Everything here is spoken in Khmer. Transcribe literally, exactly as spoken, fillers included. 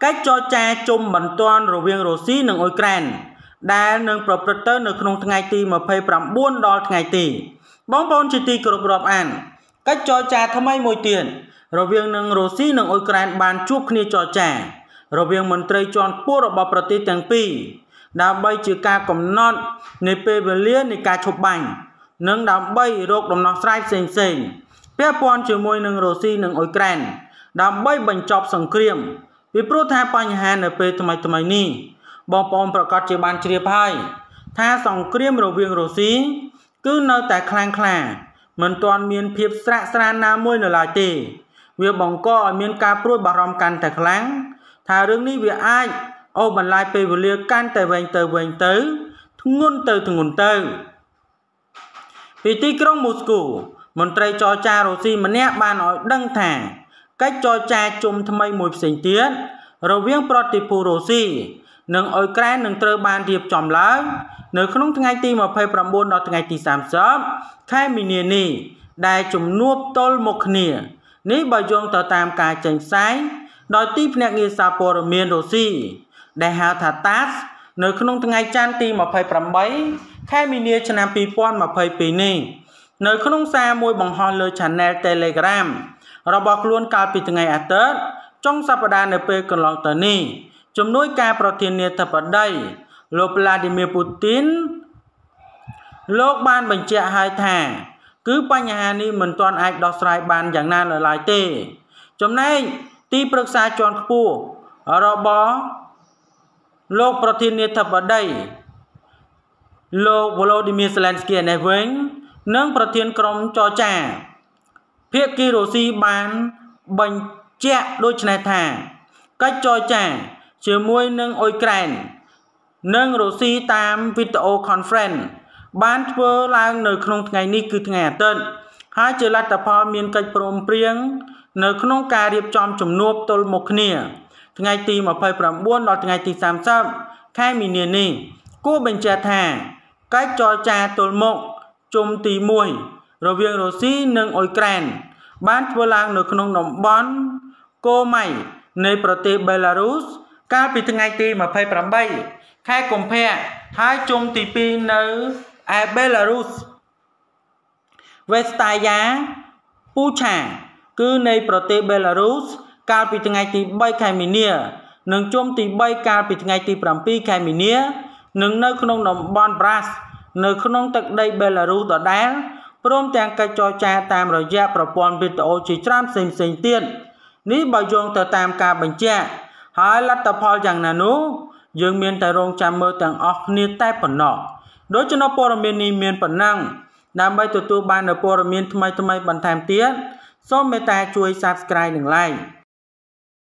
cách cho cha chung bẩn toàn rồi viên Russia nâng Ukraine đã nâng proprietor nângក្នុងថ្ងៃទីยี่สิบเก้าដល់ថ្ងៃទីបងប្អូនជាទីគោរពរាប់អានcách cho cha ថ្មីមួយទៀតរវាងនឹងរុស្ស៊ីនិងអ៊ុយក្រែនបានជួបគ្នាចរចារវាងមន្ត្រីជាន់ខ្ពស់របស់ប្រទេសទាំងពីរដើម្បីជាការកំណត់នៃពេលវេលានៃការឈប់បាញ់និងដើម្បីរកដំណោះស្រាយផ្សេងផ្សេងពាក់ព័ន្ធជាមួយនឹងរុស្ស៊ីនិងអ៊ុយក្រែនដើម្បីបញ្ចប់សង្គ្រាមពីព្រោះថាបញ្ហានៅពេលថ្មីថ្មីនេះបងប្អូនប្រកាសជាបានជ្រាបហើយថាសង្គ្រាមរវាងរុស្ស៊ីគឺនៅតែខ្លាំងក្លាមិនទាន់មានភាពស្រាក់ស្រានណាមួយនៅឡើយទេវាបង្កឲ្យមានការព្រួយបារម្ភកាន់តែខ្លាំងថារឿងនេះវាអាចអូសបន្លាយពេលវេលាកាន់តែវែងទៅវែងទៅធ្ងន់ទៅធ្ងន់ទៅពីទីក្រុងមូស្គូមន្ត្រីចរចារុស្ស៊ីម្នាក់បានឲ្យដឹងថាកិច្ចចរចាជុំថ្មីមួយផ្សេងទៀតរវាងប្រតិភូរុស្ស៊ីនិងអ៊ុយក្រែននឹងត្រូវបានរៀបចំឡើងនៅក្នុងថ្ងៃទីยี่สิบเก้าដល់ថ្ងៃទីสามสิบខែមីនានេះដែលជំនួបទល់មុខគ្នានេះបើយោងទៅតាមការចេញផ្សាយដោយទីភ្នាក់ងារសារព័ត៌មានរុស្ស៊ីដែលហៅថា តាស នៅក្នុងថ្ងៃច័ន្ទទីยี่สิบแปดខែមីនាឆ្នាំยี่สิบยี่สิบสองនេះនៅក្នុងសារមួយបង្ហោះលើ Channel Telegram របស់ខ្លួនកាលពីថ្ងៃអាទិត្យចុងសប្តាហ៍នៅពេលកន្លងទៅនេះជំនួយការប្រធានាធិបតីលោក Vladimir Putin លោកបានបញ្ជាក់ឲ្យថាគឺបញ្ហានេះមិនទាន់អាចដោះស្រាយបានយ៉ាងណានៅឡើយទេចំណែកទីប្រឹក្សាជាន់ខ្ពស់របស់លោកប្រធានាធិបតីលោក Volodymyr Zelensky នេះវិញនិងប្រធានក្រុមចរចាភាគីរុស្ស៊ីបានបញ្ជាក់ដូចនេះថាកិច្ចចរចាជាមួយនឹងអ៊ុយក្រែននិងរុស្ស៊ីតាមវីដេអូ Conference បានធ្វើឡើងនៅក្នុងថ្ងៃនេះគឺថ្ងៃអាទិត្យហើយជាលទ្ធផលមានកិច្ចព្រមព្រៀងនៅក្នុងការរៀបចំជំនួបទល់មុខគ្នាថ្ងៃទីยี่สิบเก้าដល់ថ្ងៃទីสามสิบខែមីនានេះគួរបញ្ជាក់ថាកិច្ចចរចាទល់មុខជុំទីមួយរវាងរុស្ស៊ីនិងអ៊ុយក្រែនបានធ្វើឡើងនៅក្នុងតំបន់កូម៉ៃនៃប្រទេសបេឡារុសកាលពីថ្ងៃទីยี่สิบแปดខែកុម្ភៈហើយជុំទីពីរនៅឯបេឡារុសវេស្តាយ៉ាពូឆាគឺនៃប្រទេសបេឡារុសកាលពីថ្ងៃទី三ខែមីនានិងជុំទី三កាលពីថ្ងៃទីsevenខែមីនានិងនៅក្នុងតំបន់ប្រាសនៅក្នុងទឹកដីបេឡារុសដដែលព្រមទាំងកិច្ចចរចាតាមរយៈប្រព័ន្ធវីដេអូជាច្រើនផ្សេងផ្សេងទៀតនេះបើយោងទៅតាមការបញ្ជាក់ហើយលទ្ធផលយ៉ាងណានោះយើងមានតែរងចាំមើលទាំងអស់គ្នាតែប៉ុណ្ណោះដូច្នោះព័ត៌មាននេះមានប៉ុណ្ណឹងដើម្បីទទួលបាននូវព័ត៌មានថ្មីៗបន្ថែមទៀតសូមមេត្តាជួយ Subscribe និង Like